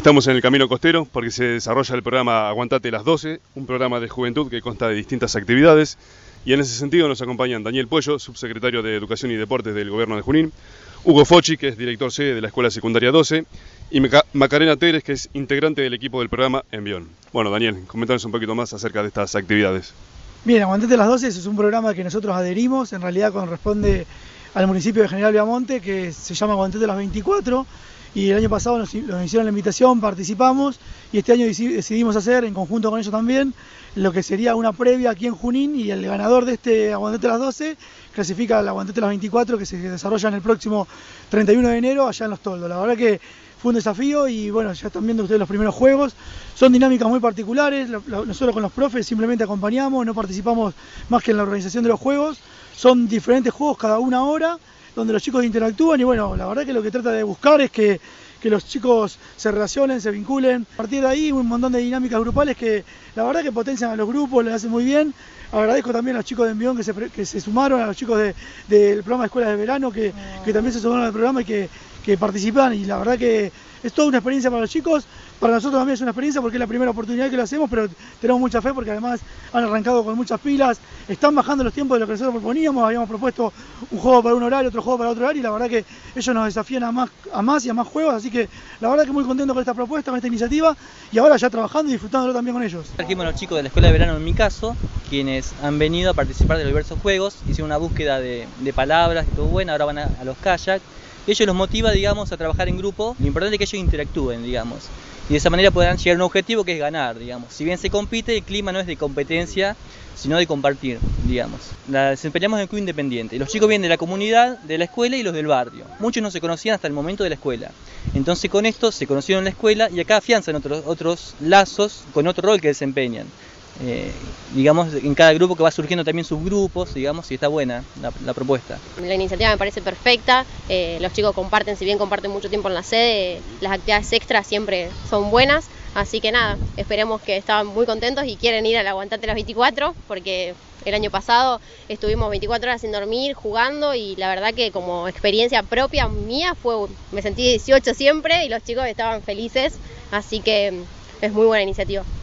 Estamos en el Camino Costero porque se desarrolla el programa Aguantate las 12, un programa de juventud que consta de distintas actividades, y en ese sentido nos acompañan Daniel Puello, subsecretario de Educación y Deportes del Gobierno de Junín, Hugo Fochi, que es director C de la Escuela Secundaria 12, y Macarena Teres, que es integrante del equipo del programa Envión. Bueno, Daniel, coméntanos un poquito más acerca de estas actividades. Bien, Aguantate las 12 es un programa que nosotros adherimos, en realidad corresponde al municipio de General Viamonte, que se llama Aguantate las 24, y el año pasado nos hicieron la invitación, participamos, y este año decidimos hacer, en conjunto con ellos también, lo que sería una previa aquí en Junín, y el ganador de este Aguantate las 12 clasifica al Aguantate las 24, que se desarrolla en el próximo 31 de enero allá en Los Toldos. La verdad que fue un desafío y bueno, ya están viendo ustedes los primeros juegos, son dinámicas muy particulares, nosotros con los profes simplemente acompañamos, no participamos más que en la organización de los juegos, son diferentes juegos cada una hora, donde los chicos interactúan y bueno, la verdad que lo que trata de buscar es que los chicos se relacionen, se vinculen. A partir de ahí un montón de dinámicas grupales que la verdad que potencian a los grupos, les hacen muy bien. Agradezco también a los chicos de Envión que se sumaron, a los chicos del programa de escuelas de verano que también se sumaron al programa y que participan, y la verdad que es toda una experiencia para los chicos, para nosotros también es una experiencia porque es la primera oportunidad que lo hacemos, pero tenemos mucha fe porque además han arrancado con muchas pilas, están bajando los tiempos de lo que nosotros proponíamos, habíamos propuesto un juego para un horario, otro juego para otro horario, y la verdad que ellos nos desafían a más y a más juegos, así que la verdad que muy contento con esta propuesta, con esta iniciativa, y ahora ya trabajando y disfrutándolo también con ellos. Trajimos a los chicos de la escuela de verano en mi caso, quienes han venido a participar de los diversos juegos, hicieron una búsqueda de palabras, y todo bueno, ahora van a los kayak. Ellos los motiva, digamos, a trabajar en grupo. Lo importante es que ellos interactúen, digamos, y de esa manera podrán llegar a un objetivo que es ganar, digamos. Si bien se compite, el clima no es de competencia, sino de compartir, digamos. La desempeñamos en el club independiente. Los chicos vienen de la comunidad, de la escuela y los del barrio. Muchos no se conocían hasta el momento de la escuela. Entonces con esto se conocieron en la escuela y acá afianzan otros lazos con otro rol que desempeñan. Digamos, en cada grupo que va surgiendo también subgrupos, digamos, y está buena la propuesta. La iniciativa me parece perfecta, los chicos comparten, si bien comparten mucho tiempo en la sede, las actividades extras siempre son buenas, así que nada, esperemos que estaban muy contentos y quieren ir al Aguantate las 24, porque el año pasado estuvimos 24 horas sin dormir, jugando, y la verdad que como experiencia propia mía me sentí 18 siempre y los chicos estaban felices, así que es muy buena iniciativa.